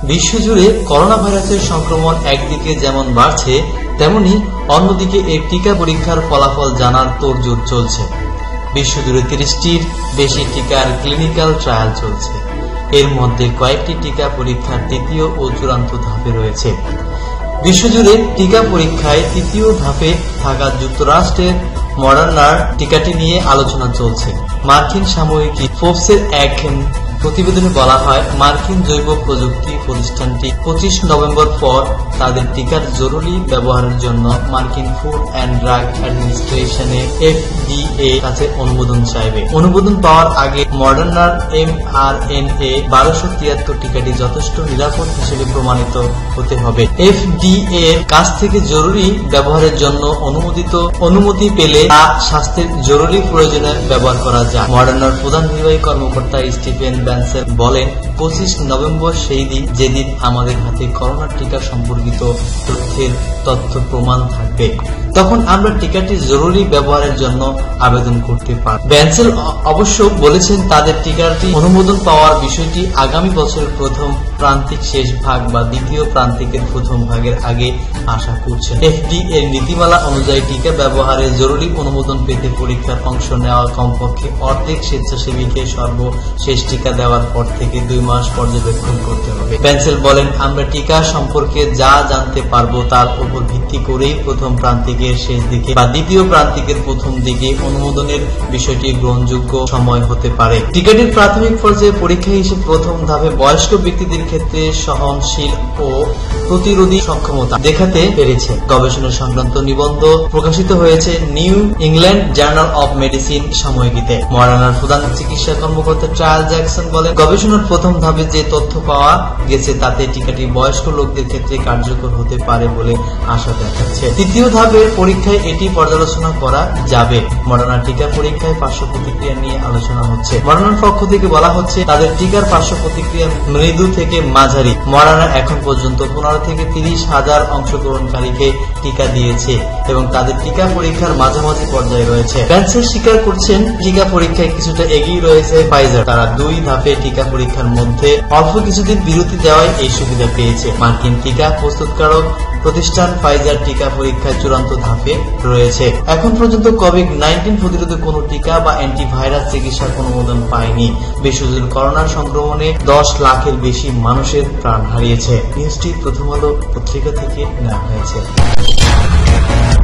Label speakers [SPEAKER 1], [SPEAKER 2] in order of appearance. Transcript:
[SPEAKER 1] বিশ্বজুড়ে করোনা ভাইরাসের সংক্রমণ একদিকে যেমন বাড়ছে, তেমনি অন্যদিকে এর টিকা পরীক্ষার ফলাফল জানার তোড়জোড় চলছে। বিশ্বজুড়ে 30টির বেশি টিকার ক্লিনিক্যাল ট্রায়াল চলছে। এর মধ্যে কয়েকটি টিকা পরীক্ষার তৃতীয় ও চূড়ান্ত ধাপে রয়েছে। বিশ্বজুড়ে টিকা পরীক্ষায় তৃতীয় ধাপে থাকা যুক্তরাষ্ট্রের মডার্নার টিকাটি নিয়ে আলোচনা চলছে। মার্কিন সাময়িকী ফোর্বসের এক প্রতিবেদনে বলা হয়, মার্কিন জৈব প্রযুক্তি প্রতিষ্ঠানটি 25 নভেম্বর পর তাদের টিকার জরুরি ব্যবহারের জন্য মার্কিন ফুড অ্যান্ড ড্রাগ অ্যাডমিনিস্ট্রেশনে FDA কাছে অনুমোদন চাইবে। অনুমোদন পাওয়ার আগে মডার্নার mRNA 1273 টিকাটি যথেষ্ট নিরাপদ হিসেবে প্রমাণিত হতে হবে। FDA এর কাছ থেকে জরুরি ব্যবহারের জন্য অনুমতি পেলে তা স্বাস্থ্যের জরুরি প্রয়োজনে ব্যবহার করা যায়। মডার্নার প্রধান নির্বাহী কর্মকর্তা স্টিফেন বলেন, 25 নভেম্বর সেই দিন যেদিন আমাদের হাতে করোনা টিকা সম্পর্কিত তথ্য প্রমাণ থাকবে, তখন আমরা টিকাটি জরুরি ব্যবহারের জন্য আবেদন করতে পারব। ব্যান্সেল অবশ্য বলেছেন, তাদের টিকাটি অনুমোদন পাওয়ার বিষয়টি আগামী বছরের প্রথম প্রান্তিক শেষ ভাগ বা দ্বিতীয় প্রান্তিকের প্রথম ভাগের আগে আশা করছেন। FDA এর নীতিমালা অনুযায়ী টিকা ব্যবহারে জরুরি অনুমোদন পেতে পরীক্ষার অংশ নেওয়া কমপক্ষে অর্ধেক স্বেচ্ছাসেবীকে সর্বশেষ টিকা দেওয়ার পর থেকে 2 মাস পর্যবেক্ষণ করতে হবে। ব্যান্সেল বলেন, আমরা টিকা সম্পর্কে যা জানতে পারবো তার উপর ভিত্তি করেই প্রথম প্রান্তিকের শেষ দিকে বা দ্বিতীয় প্রান্তিকের প্রথম দিকে অনুমোদনের বিষয়টি গ্রহণযোগ্য সময় হতে পারে। টিকাটির প্রাথমিক পর্যায়ে পরীক্ষা হিসেবে প্রথম ধাপে বয়স্ক ব্যক্তিদের ক্ষেত্রে সহনশীল ও প্রতিরোধী সক্ষমতা দেখাতে পেরেছে। গবেষণা সংক্রান্ত নিবন্ধ প্রকাশিত হয়েছে New England journal of medicine সাময়িকীতে। মডার্নার প্রধান চিকিৎসা কর্মকর্তা ট্রায়াল জ্যাকসন বলেন, গবেষণার প্রথম ধাপে যে তথ্য পাওয়া গেছে তাতে টিকাটি বয়স্ক লোকদের ক্ষেত্রে কার্যকর হতে পারে বলে আশা দেখাচ্ছে। তৃতীয় ধাপের পরীক্ষায় এটি পর্যালোচনা করা যাবে। মডার্না টিকা পরীক্ষায় পার্শ্ব প্রতিক্রিয়া নিয়ে আলোচনা হচ্ছে। মডার্নার পক্ষ থেকে বলা হচ্ছে, তাদের টিকার পার্শ্ব প্রতিক্রিয়া মৃদু থেকে মাঝারি। মডার্না এখন পর্যন্ত 15 থেকে 30 হাজার অংশগ্রহণকারীকে টিকা দিয়েছে এবং তাদের টিকা পরীক্ষার মাঝামাঝি পর্যায়ে রয়েছে। ব্যান্সেল স্বীকার করছেন, টিকা পরীক্ষায় কিছুটা এগিয়ে রয়েছে ফাইজার। তারা 2 ধাপে টিকা পরীক্ষার মধ্যে অল্প কিছুদিন বিরতি দেওয়ায় এই সুবিধা পেয়েছে। মার্কিন টিকা প্রস্তুতকারক প্রতিষ্ঠান ফাইজার টিকা পরীক্ষায় চূড়ান্ত ধাপে রয়েছে। এখন পর্যন্ত কোভিড-19 প্রতিরোধে কোনো টিকা বা অ্যান্টিভাইরাস চিকিৎসার অনুমোদন পায়নি। বিশ্বজুড়ে করোনা সংক্রমণে 10 লাখের বেশি মানুষের প্রাণ হারিয়েছে। নিউজটি প্রথম আলো পত্রিকা থেকে নেওয়া হয়েছে।